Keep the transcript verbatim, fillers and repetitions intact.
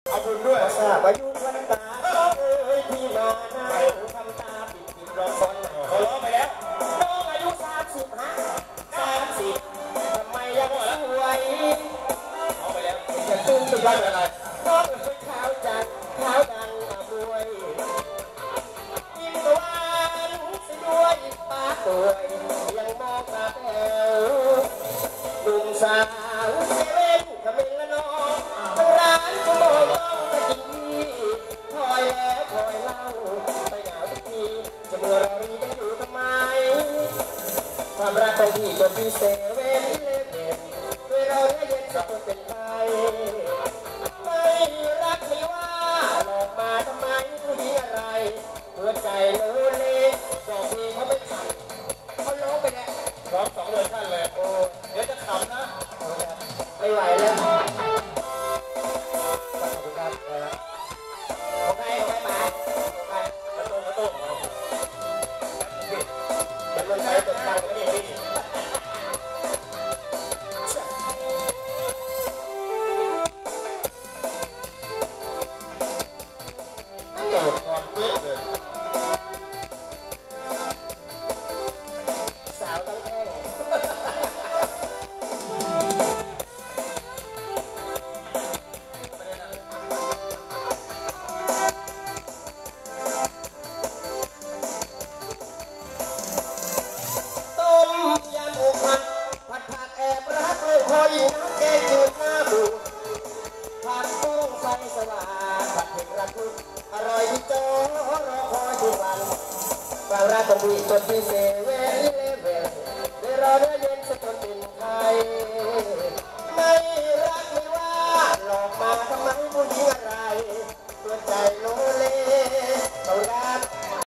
เอาบุญด้วยทราบอายุวันตาเอ้ยพี่มาหน้าทำตาปิดปิดรอซ้อนเขาล้อไปแล้วน้องอายุสามสิบห้าสามสิบทำไมยังสวยเอาไปแล้วจะตุ้มตุ้มอะไรน้องเป็นขาวจัดขาวดังอรวยยิ้มหวานสวยปากสวยยังมองตาแป๋วหนุ่มสาวเซเว่นกำลังละน้องร้านก็มองน้องตะกี้คอยแล้วคอยเล่าไปเหงาทุกทีจะเมื่อรอรีกันอยู่ทำไมความรักของพี่ก็พี่เซเว่นเล่นเด่นด้วยเราเนื้อเย็นสักคนเป็นไทยไม่รักไม่ว่าหลอกมาทำไมผู้หญิงอะไรหัวใจโลเลบอกพี่เขาไม่ขัดเขาร้องไปแล้วร้องสองเวอร์ชันเลยโอ้เดี๋ยวจะขำนะไม่ไหวแล้วขอบคุณครับโอเคโอเคมาไปกระโตกระโตกมันมันใช้ตัวตั้งไม่ได้นอนเป๊ะเลยสาวตั้งแท่งต้มยำอกหักผัดผักแอบรักเลยคอยน้ำแกงจืดหน้าบูดผัดกุ้งใส่สลัดผัดเผ็ดระทึกอร่อยที่โจ้รอคอยทุกวันความรักของพี่จนที่เซเว่นเลเว่นได้รอเนื้อเย็นสักคนเป็นไทยไม่รักไม่ว่าหลอกมาทำไมผู้หญิงอะไรตัวใจโลเลเขาได้